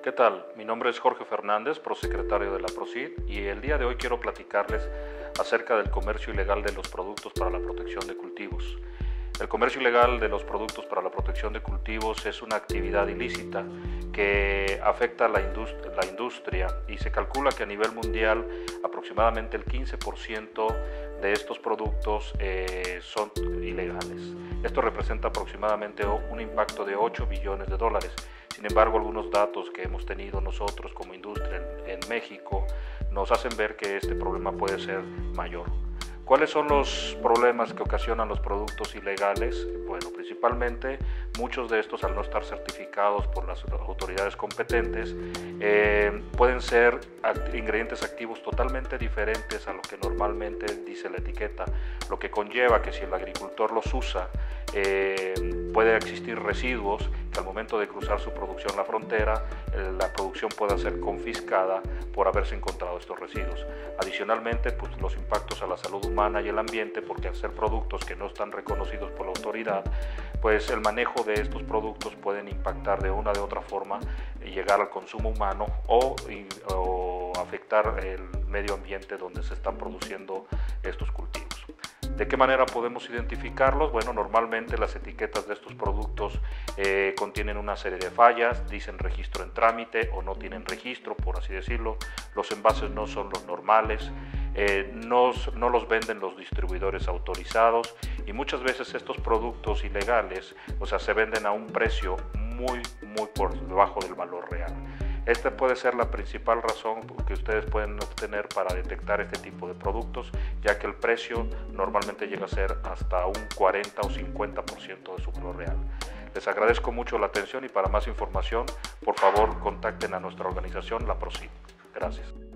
¿Qué tal? Mi nombre es Jorge Fernández, prosecretario de la PROCID, y el día de hoy quiero platicarles acerca del comercio ilegal de los productos para la protección de cultivos. El comercio ilegal de los productos para la protección de cultivos es una actividad ilícita que afecta a la industria y se calcula que a nivel mundial aproximadamente el 15% de estos productos son ilegales. Esto representa aproximadamente un impacto de 8 billones de dólares. Sin embargo, algunos datos que hemos tenido nosotros como industria en México nos hacen ver que este problema puede ser mayor. ¿Cuáles son los problemas que ocasionan los productos ilegales? Bueno, principalmente muchos de estos, al no estar certificados por las autoridades competentes, pueden ser ingredientes activos totalmente diferentes a lo que normalmente dice la etiqueta, lo que conlleva que si el agricultor los usa, puede existir residuos que al momento de cruzar su producción la frontera, la producción pueda ser confiscada por haberse encontrado estos residuos. Adicionalmente, pues, los impactos a la salud humana y el ambiente, porque al ser productos que no están reconocidos por la autoridad, pues el manejo de estos productos pueden impactar de una o de otra forma y llegar al consumo humano o afectar el medio ambiente donde se están produciendo estos cultivos. ¿De qué manera podemos identificarlos? Bueno, normalmente las etiquetas de estos productos contienen una serie de fallas, dicen registro en trámite o no tienen registro, por así decirlo. Los envases no son los normales, no los venden los distribuidores autorizados y muchas veces estos productos ilegales, se venden a un precio muy por debajo del valor real. Esta puede ser la principal razón que ustedes pueden obtener para detectar este tipo de productos, ya que el precio normalmente llega a ser hasta un 40 o 50% de su valor real. Les agradezco mucho la atención y para más información, por favor, contacten a nuestra organización, la PROCID. Gracias.